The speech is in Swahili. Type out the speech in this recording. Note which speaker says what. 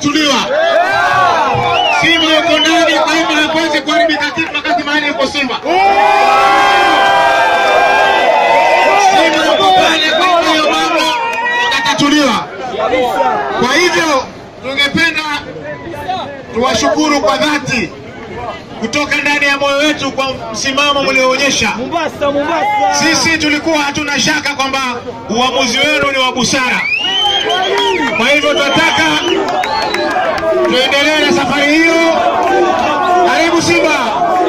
Speaker 1: yatatatuliwa. Simba yuko ndani, kwa hivyo hapaswi kuharibika kitu wakati mahali yuko Simba. Simba yuko pale, kwa hivyo mambo yatatatuliwa. Kwa hivyo tungependa tuwashukuru kwa dhati kutoka ndani ya moyo wetu kwa msimamo mlioonyesha. Sisi tulikuwa hatuna shaka kwamba uamuzi wenu ni wa busara. Kwa hivyo tunataka tuendelee na safari hiyo. Karibu Simba.